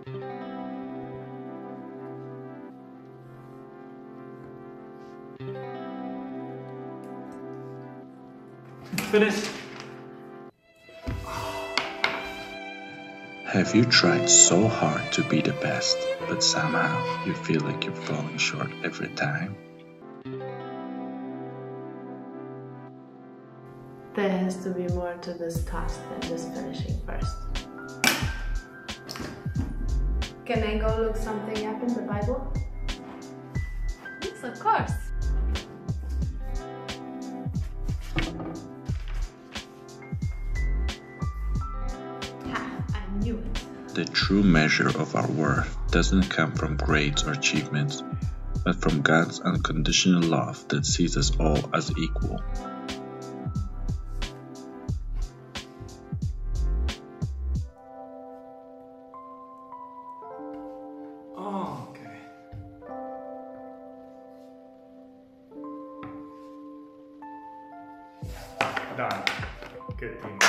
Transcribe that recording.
Finish. Have you tried so hard to be the best, but somehow you feel like you're falling short every time? There has to be more to this task than just finishing first. Can I go look something up in the Bible? Yes, of course. I knew it. The true measure of our worth doesn't come from grades or achievements, but from God's unconditional love that sees us all as equal. Oh, okay. Done. Good team.